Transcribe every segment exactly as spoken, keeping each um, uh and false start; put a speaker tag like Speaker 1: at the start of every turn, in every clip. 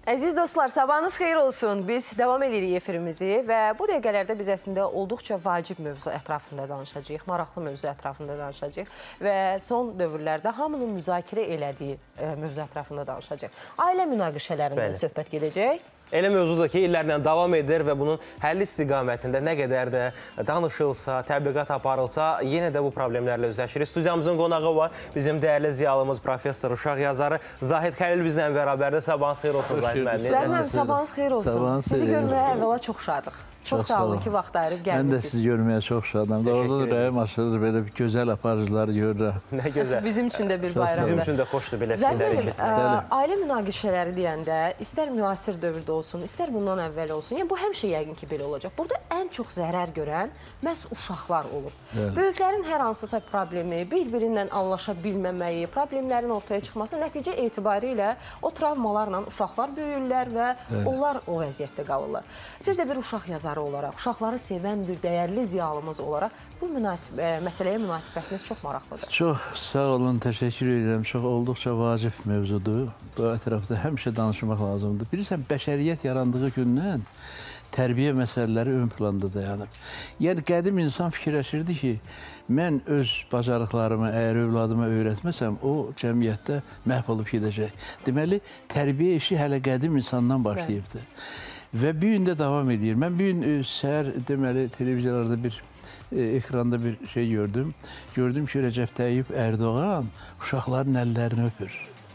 Speaker 1: Əziz dostlar, sabahınız xeyir olsun. Biz devam edirik efirimizi və bu dəqiqələrdə biz əslində olduqca vacib mövzu ətrafında danışacağıq, maraqlı mövzu ətrafında danışacağıq və son dövrlərdə hamının müzakirə elədiyi mövzu ətrafında danışacağıq. Ailə münaqişələrindən söhbət gedəcək.
Speaker 2: Elə mövzudur ki, illərlə davam edir və bunun həlli istiqamətində nə qədər də danışılsa, təbliğat aparılsa, yenə də bu problemlərlə üzləşirik. Studiyamızın qonağı var, bizim dəyərli ziyalımız, professor, uşaq yazarı Zahid Xəlil bizlə bərabərdə. Sabahınız xeyir olsun, Zahid müəllim.
Speaker 1: Zahid müəllim, sabahınız xeyir olsun. Sizi görməyə əvvəla çox şadıq. Çox sağ olun ki, vaxt ayırıb gəlmişsiniz.
Speaker 3: Mən də sizi görməyə çox şadam. Orada da rəyim açılır, belə gözəl aparıcıları görürəm.
Speaker 2: Nə gözəl.
Speaker 1: Bizim üçün də bir bayramdır.
Speaker 2: Bizim üçün də xoşdur belə şeyləri keçirmək.
Speaker 1: Ailə münaqişələri deyəndə, istər müasir dövrdə olsun, istər bundan əvvəl olsun, yəni bu həmişə yəqin ki, belə olacaq. Burada ən çox zərər görən məhz uşaqlar olur. Böyüklərin hər hansısa problemi, bir-birindən anlaşa bilməməyi, problemlərin ortaya çıxması nəticə etibarilə o travmalarla uşaqlar böyürlər və onlar o vəziyyətdə qalırlar. Siz də bir uşaq yazarı olaraq, uşaqları sevən bir dəyərli ziyalımız olaraq bu məsələyə münasibətiniz çox maraqlıdır.
Speaker 3: Çox sağ olun, təşəkkür edirəm. Çox olduqca vacib mövzudur. Bu ətrafda həmişə danışmaq lazımdır. Bilirsən, bəşəriyyət yarandığı gündən tərbiyə məsələləri ön planda dayanıb. Yəni, qədim insan fikirləşirdi ki, mən öz bacarıqlarımı əgər övladıma öyrətməsəm, o cəmiyyətdə məhv olub gedəcək. Deməli, tərbiyə işi hələ qədim insandan başlayıbdır. Və bir gün də davam edir. Mən bir gün səhər, deməli, televiziyalarda bir, ekranda bir şey gördüm. Gördüm ki, Rəcəb Tayyip Ərdoğan uşaqların əllərini öpür.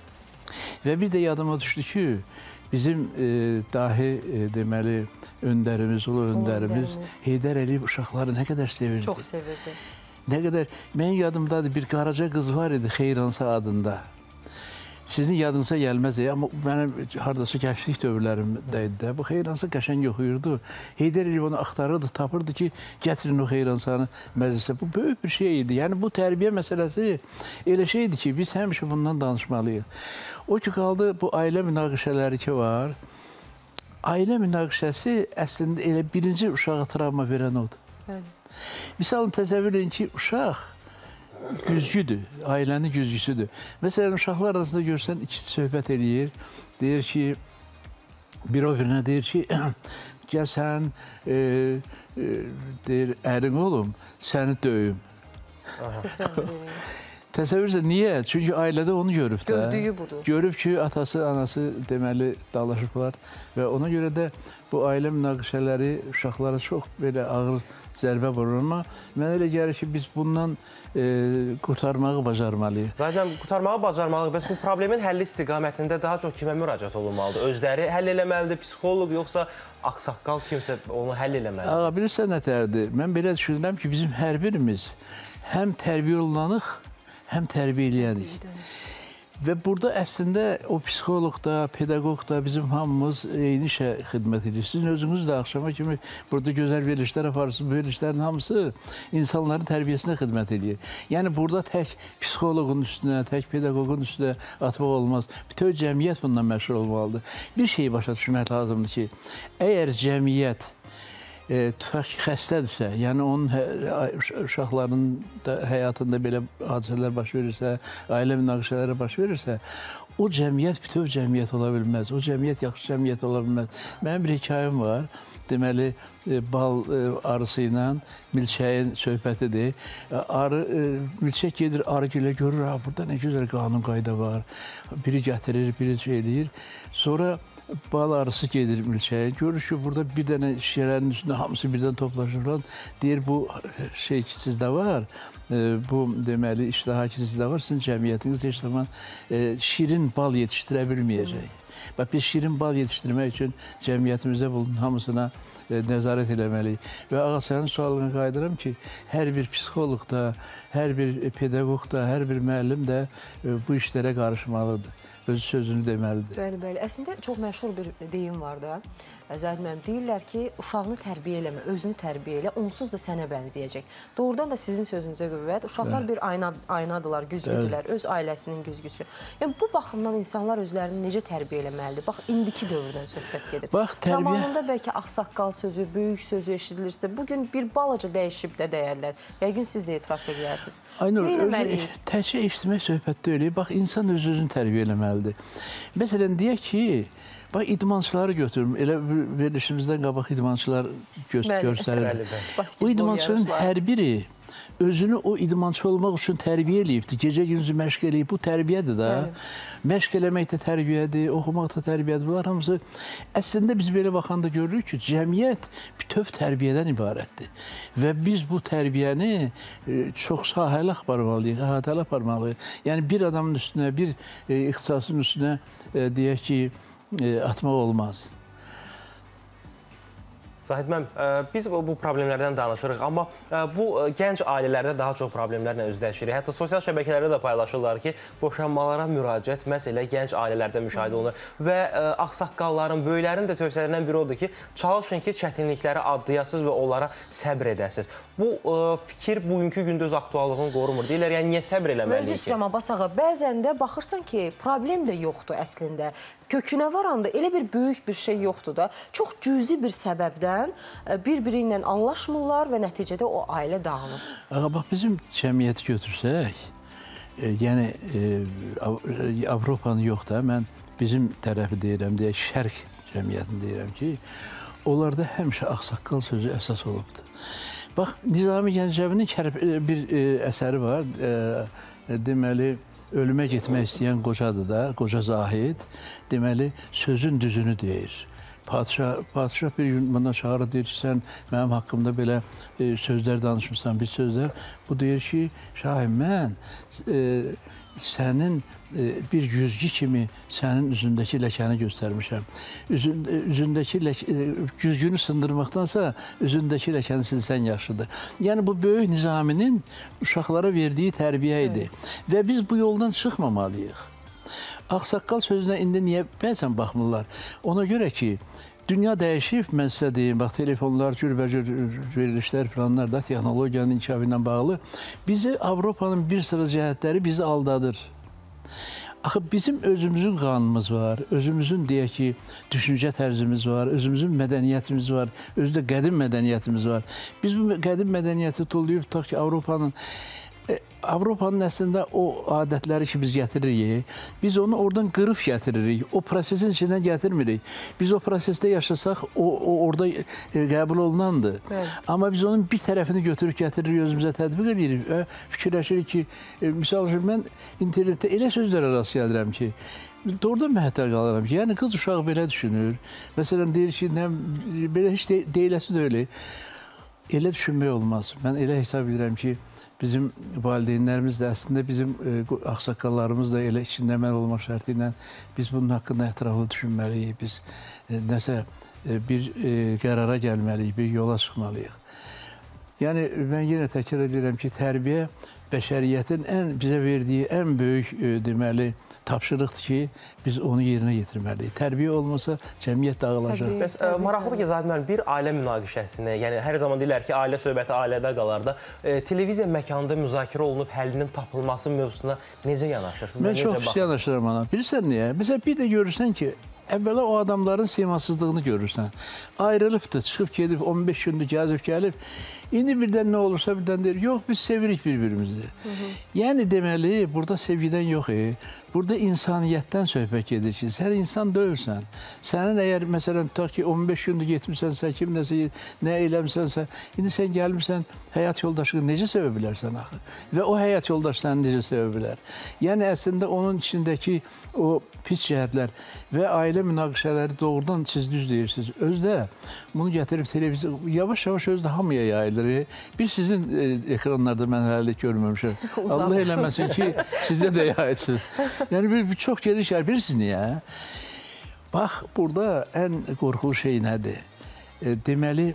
Speaker 3: Və bir də yadıma düşdü ki, bizim dahi, deməli, öndərimiz, ulu öndərimiz Heydər Əliyev uşaqları nə qədər sevirdi.
Speaker 1: Çox sevirdi.
Speaker 3: Nə qədər, mənim yadımdadır, bir qaraca qız var idi Xeyransa adında. Sizin yadınıza gəlməz, amma mənim haradasa gənclik dövrlərimdə idi də. Bu Xeyransa qəşəng oxuyurdu. Heydər Əliyev onu axtarırdı, tapırdı ki, gətirin o Xeyransanı məclisə. Bu böyük bir şey idi. Yəni, bu tərbiyə məsələsi elə şeydir ki, biz həmişə bundan danışmalıyıq. O ki, qaldı bu ailə münaqişələri ki var. Ailə münaqişəsi əslində elə birinci uşağa travma verən odur. Misalın təsəvvür edin ki, uşaq güzgüdür, ailənin güzgüsüdür. Məsələn, uşaqlar arasında görsən, ikisi söhbət eləyir. Deyir ki, bir o birinə deyir ki, gəl sən, deyir, ərin olum, səni döyüm.
Speaker 1: Təsəvvür edin.
Speaker 3: Təsəvvürsə, niyə? Çünki ailədə onu görüb də.
Speaker 1: Gördüyü budur.
Speaker 3: Görüb ki, atası, anası deməli dalaşıblar və ona görə də bu ailə münaqişələri uşaqlara çox belə ağır zərbə vurur. Amma mənə elə gəlir ki, biz bundan qurtarmağı bacarmalıyıq.
Speaker 2: Zaten qurtarmağı bacarmalıyıq. Bəs bu problemin həlli istiqamətində daha çox kimə müraciət olunmalıdır? Özləri həll eləməlidir, psixoloq, yoxsa ağsaqqal kimsə onu həll eləməlidir?
Speaker 3: Ağa, bilirsən nətərdir? Mən belə düşünürəm ki, bizim hər birimiz həm tərbiyə olunanıq, həm tərbiyə eləyənik. Və burada əslində o psixoloq da, pedaqoq da bizim hamımız eyni işə xidmət edir. Sizin özünüz də axşama kimi burada gözəl verilişlər aparırsınız. Bu verilişlərin hamısı insanların tərbiyəsinə xidmət edir. Yəni, burada tək psixoloqun üstünə, tək pedaqoqun üstünə atmaq olmaz. Bütün cəmiyyət bundan məşğul olmalıdır. Bir şeyi başa düşmək lazımdır ki, əgər cəmiyyət tutaq ki, xəstədirsə, yəni onun uşaqlarının da həyatında belə hadisələr baş verirsə, ailə münaqişələri baş verirsə, o cəmiyyət bütöv cəmiyyət ola bilməz. O cəmiyyət yaxşı cəmiyyət ola bilməz. Mənim bir hekayəm var. Deməli, bal arısı ilə milçəyin söhbətidir. Arı, milçək gedir, arı gilə görür, burada nə gözəl qanun qayda var. Biri gətirir, biri şey eləyir. Sonra bal arısı gedir milçəyə. Görür ki, burada bir dənə şişələrin üstündə hamısı birdən toplaşır. Deyir, bu şey ki, sizdə var, bu deməli, iştaha ki, sizdə var, sizin cəmiyyətiniz heç zaman şirin bal yetişdirə bilməyəcək. Bax, biz şirin bal yetişdirmək üçün cəmiyyətimizdə bunun hamısına nəzarət eləməliyik. Və ağa, sənin sualına qayıdıram ki, hər bir psixoloq da, hər bir pedaqoq da, hər bir müəllim də bu işlərə qarışmalıdır. Öz sözünü deməlidir.
Speaker 1: Bəli, bəli. Əslində, çox məşhur bir deyim var da. Zahid müəllim, deyirlər ki, uşağını tərbiyə eləmə, özünü tərbiyə elə, onsuz da sənə bənzəyəcək. Doğrudan da sizin sözünüzə qüvvət, uşaqlar bir aynadılar, güzgüdülər, öz ailəsinin güzgüsü. Yəni, bu baxımdan insanlar özlərini necə tərbiyə eləməlidir? Bax, indiki dövrdən söhbət gedir.
Speaker 3: Bax, tərbiyə...
Speaker 1: Zamanında bəlkə ağsaqqal sözü, böyük sözü eşidilirsə, bugün bir balaca dəyişib də dəyərlər. Yəqin siz də etiraf edərsiniz.
Speaker 3: Aynur, təkcə eşitmək söhbət deyil. Bax, insan öz-özünü tərbiyə eləməlidir. Məsələn, deyək ki, Bax, idmançıları götürüm. Elə verilişimizdən qabaq idmançılar gö göstərir. Bu idmançının hər biri özünü o idmançı olmaq üçün tərbiyə eləyibdir. Gecə-gündüz məşq eləyib. Bu tərbiyədir də. Məşq eləmək də tərbiyədir, oxumaq da tərbiyədir. Bunlar hamısı əslində biz belə baxanda görürük ki, cəmiyyət bütöv tərbiyədən ibarətdir. Və biz bu tərbiyəni çox sahəli aparmalıyıq, əhatəli aparmalıyıq. Yəni bir adamın üstünə, bir ixtisasın üstünə deyək ki, atmaq olmaz.
Speaker 2: Zahid müəllim, biz bu problemlərdən danışırıq, amma bu gənc ailələrdə daha çox problemlərlə üzləşirik. Hətta sosial şəbəkələrdə də paylaşırlar ki, boşanmalara müraciət məhz elə gənc ailələrdə müşahidə olunur. Və ağsaqqalların, böyüklərin də tövsiyələrindən biri odur ki, çalışın ki, çətinlikləri adlayasınız və onlara səbr edəsiniz. Bu fikir bugünkü gündə öz aktuallığını qorumur. Deyirlər, yəni niyə səbr eləməliyik ki?
Speaker 1: Öz üstəmə basağa, bəzən də baxırsan ki, problem də yoxdur əslində. Kökünə varanda elə bir böyük bir şey yoxdur da, çox cüzi bir səbəbdən bir-biri ilə anlaşmırlar və nəticədə o ailə dağılır.
Speaker 3: Ağa, bax, bizim cəmiyyəti götürsək, e, yəni e, Avropanı yox da, mən bizim tərəfi deyirəm, deyək, şərq cəmiyyətini deyirəm ki, onlarda həmişə ağsaqqal sözü əsas olubdur. Bax, Nizami Gəncəvinin bir e, əsəri var, e, deməli, ölümə getmək istəyən qocadır da, qoca Zahid, deməli, sözün düzünü deyir. Padişah, padişah bir gün buna çağırır, deyir ki, sən mənim haqqımda belə e, sözlər danışmışsan, bir sözlər. Bu deyir ki, şahim, mən e, sənin e, bir güzgü kimi sənin üzündəki ləkəni göstərmişəm. Üzün, üzündəki lək, e, güzgünü sındırmaqdansa, üzündəki ləkəni silsən yaxşıdır. Yəni, bu böyük Nizaminin uşaqlara verdiyi tərbiyə idi. Evet. Və biz bu yoldan çıxmamalıyıq. Ağsaqqal sözünə indi niyə bəzən baxmırlar? Ona görə ki, dünya dəyişib, mən sizə deyim, bax, telefonlar, cürbəcür verilişlər, planlar da texnologiyanın inkişafı ilə bağlı. Bizi, Avropanın bir sıra cəhətləri bizi aldadır. Axı, bizim özümüzün qanımız var, özümüzün, deyək ki, düşüncə tərzimiz var, özümüzün mədəniyyətimiz var, özü də qədim mədəniyyətimiz var. Biz bu qədim mədəniyyəti tullayıb, tutaq ki, Avropanın Avropanın əslində o adətləri ki, biz gətiririk, biz onu oradan qırıb gətiririk, o prosesin içindən gətirmirik. Biz o prosesdə yaşasaq, o, o orada qəbul olunandır. Evet. Amma biz onun bir tərəfini götürüb gətiririk, özümüzə tətbiq edirik və fikirləşirik ki, e, misal üçün, mən internetdə elə sözlərə rast gəlirəm ki, doğrudan məhətəl qalıram ki, yəni qız uşağı belə düşünür. Məsələn, deyir ki, nə, belə heç de, deyiləsi də öyle. Elə düşünmək olmaz. Mən elə hesab edirəm ki, bizim valideynlərimiz də əslində bizim e, ağsaqqallarımız da elə içindəməl olmaq şərti ilə biz bunun haqqında ətraflı düşünməliyik. Biz e, nəsə e, bir e, qərara gəlməliyik, bir yola çıxmalıyıq. Yəni, mən yenə təkrar edirəm ki, tərbiyə bəşəriyyətin ən, bizə verdiyi ən böyük e, deməli, tapşırıqdır ki, biz onu yerinə yetirməliyik. Tərbiyə olmasa cəmiyyət dağılacaq.
Speaker 2: Bəs maraqlıdır ki, zaten bir ailə münaqişəsini, yəni hər zaman deyirlər ki, ailə söhbəti ailədə qalar da, e, televiziya məkanında müzakirə olunub həllinin tapılması mövzusuna necə yanaşırsınız?
Speaker 3: Mən çox pis yanaşıram ona. Bilirsən niyə? Məsələn, bir də görürsən ki, əvvəla o adamların simasızlığını görürsən. Ayrılıbdır, çıxıb gedib, on beş gündür gəzib gəlib. İndi birdən nə olursa birdən deyir, yox, biz sevirik bir-birimizi. Yəni, deməli, burada sevgidən yox, e. Burada insaniyyətdən söhbət gedir ki, sən insan deyilsən. Sənin əgər, məsələn, tutaq ki, on beş gündür getmişsənsə, kim nəsə, nə eləmişsənsə, indi sən gəlmirsən, həyat yoldaşını necə sevə bilərsən axı? Və o həyat yoldaşlarını necə sevə bilər? Yəni, əslində, onun içindəki o pis cəhətlər və ailə münaqişələri doğrudan siz düz deyirsiniz. Özdə bunu gətirib televiziya, yavaş-yavaş özdə hamıya yayılır. Bir sizin e, ekranlarda mən hələ görməmişəm. Allah eləməsin ki, sizə də yayılsın. Yəni, bir, bir çox geniş yer. Bilirsiniz niyə? Bax, burada ən qorxulu şey nədir? E, deməli,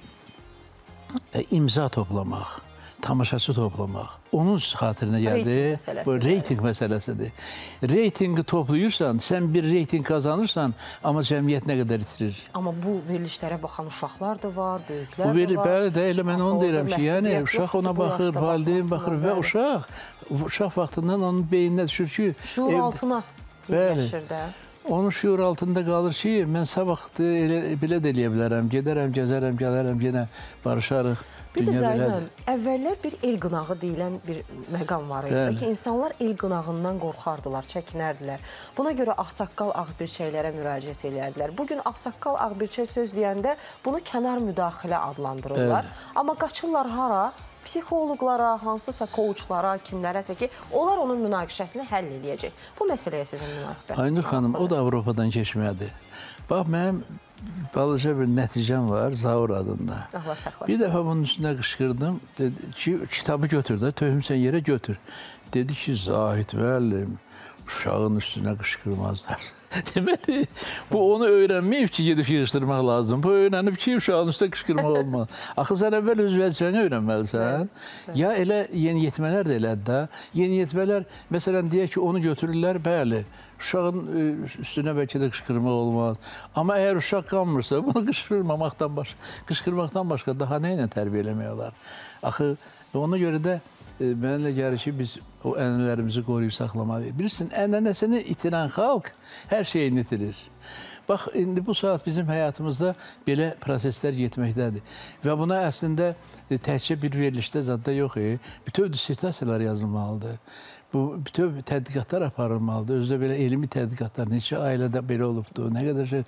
Speaker 3: e, imza toplamaq, tamaşaçı toplamaq. Onun xatirinə gəldi. Bu reyting məsələsidir. Reytingi toplayırsan, sən bir reyting kazanırsan, amma cəmiyyət nə qədər itirir.
Speaker 1: Amma bu verilişlərə baxan uşaqlar da var, böyüklər
Speaker 3: veri,
Speaker 1: də var.
Speaker 3: Bəli də, elə mən onu deyirəm ki, yəni uşaq ona baxır, valideyn baxır və uşaq, uşaq vaxtından onun beyninə düşür ki...
Speaker 1: Şuur altına yerləşir də.
Speaker 3: onun şuur altında qalır ki, mən sabah elə, belə də eləyə bilərəm, gedərəm, gəzərəm, gələrəm, yenə barışarıq.
Speaker 1: Bir də Zaynəm, əvvəllər bir el qınağı deyilən bir məqam var idi. Bəli. Ki, insanlar el qınağından qorxardılar, çəkinərdilər. Buna görə ağsaqqal ağbirçəklərə müraciət edərdilər. Bugün ağsaqqal ağbirçək söz deyəndə bunu kənar müdaxilə adlandırırlar. Bəli. Amma qaçırlar hara? Psixoloqlara, hansısa koçlara, kimlərəsə ki, onlar onun münaqişəsini həll edəcək. Bu məsələyə sizin münasibətiniz?
Speaker 3: Aynur xanım, o da Avropadan keçmədi. Bax, mənim balaca bir nəticəm var, Zaur adında.
Speaker 1: Allah saxlasın.
Speaker 3: Bir dəfə bunun üstünə qışqırdım, dedi ki, kitabı götür də, töhümsən yerə götür. Dedi ki, Zahid müəllim, uşağın üstünə qışqırmazlar. Deməli, bu onu öyrənməyib ki, gedib yığışdırmaq lazım. Bu öyrənib ki, uşağın üstə qışqırmaq olmaz. Axı, sən əvvəl öz vəzifəni öyrənməlisən. Ya elə yeniyetmələr də elədi də. Yeniyetmələr, məsələn, deyək ki, onu götürürlər, bəli, uşağın üstünə bəlkə də qışqırmaq olmaz. Amma əgər uşaq qalmırsa, bunu qışqırmamaqdan başqa, qışqırmaqdan başqa daha nə ilə tərbiyə eləmək olar? Axı, ona görə də mənimlə gəlir ki, biz o ənənələrimizi qoruyub saxlamalıyıq. Bilirsin, ənənəsini itirən xalq hər şeyini itirir. Bax, indi bu saat bizim həyatımızda belə proseslər getməkdədir. Və buna əslində təkcə bir verilişdə zadda yox, bütöv dissertasiyalar yazılmalıdır. Bu bütöv tədqiqatlar aparılmalıdır. Özdə belə elmi tədqiqatlar, neçə ailədə belə olubdur, nə qədər şey,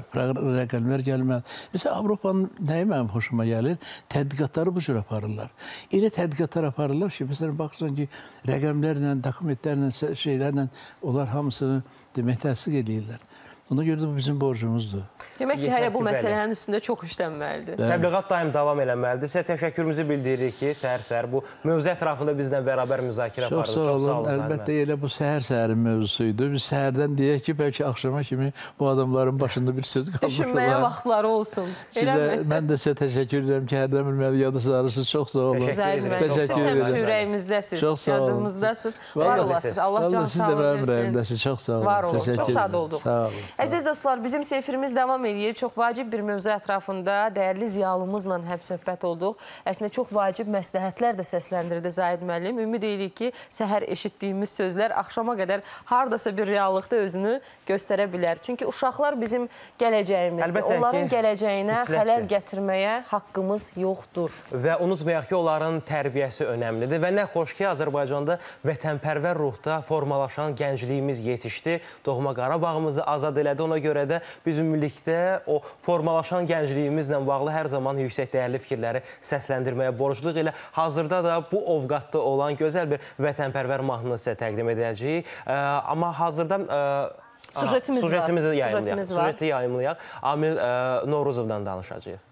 Speaker 3: rəqəmlər gəlməlidir. Məsələn, Avropanın nəyi mənim xoşuma gəlir? Tədqiqatları bu cür aparırlar. Elə tədqiqatlar aparırlar ki, məsələn, baxırsan ki, rəqəmlərlə, dokumentlərlə, şeylərlə onlar hamısını demək təsdiq edirlər. Ona görə də bu bizim borcumuzdur.
Speaker 1: Demək ki, hələ bu məsələnin üstündə çox işlənməlidir.
Speaker 2: Təbliğat daim davam eləməlidir. Sizə təşəkkürümüzü bildiririk ki, səhər-səhər bu mövzu ətrafında bizdən bərabər müzakirə apardı.
Speaker 3: Çox sağ olun. Əlbəttə, elə bu səhər-səhərin mövzusuydu. Biz səhərdən deyək ki, bəlkə axşama kimi bu adamların başında bir söz qalmış olar.
Speaker 1: Düşünməyə vaxtları olsun.
Speaker 3: Mən də sizə təşəkkür edirəm ki, hərdən bir məni yadı sarırsınız. Çox sağ olun.
Speaker 1: Təşəkkür edirəm. Siz həmişə ürəyimizdəsiz, yadımızdasınız. Var olasınız. Allah can sağlığı versin.
Speaker 3: Çox sağ olun.
Speaker 1: Var olun. Çox sağ olduq.
Speaker 3: Sağ olun.
Speaker 1: Əziz dostlar, bizim sefirimiz davam edir. Çox vacib bir mövzu ətrafında dəyərli ziyalımızla həmsöhbət olduq. Əslində, çox vacib məsləhətlər də səsləndirdi Zahid müəllim. Ümid edirik ki, səhər eşitdiyimiz sözlər axşama qədər haradasa bir reallıqda özünü göstərə bilər. Çünki uşaqlar bizim gələcəyimizdir. Onların gələcəyinə xələl gətirməyə haqqımız yoxdur.
Speaker 2: Və unutmayaq ki, onların tərbiyəsi önəmlidir. Və nə xoş ki, Azərbaycanda vətənpərvər ruhda formalaşan gəncliyimiz yetişdi. Doğma Qarabağımızı azad elədi. Ona görə də biz ümumilikdə o formalaşan gəncliyimizlə bağlı hər zaman yüksək dəyərli fikirləri səsləndirməyə borcluq ilə hazırda da bu ovqatda olan gözəl bir vətənpərvər mahnını sizə təqdim edəcəyik. Amma hazırda
Speaker 1: sujetimiz var.
Speaker 2: Sujetimizi yayımlayaq. Sujeti yayımlayaq. Amil Novruzovdan danışacağıq.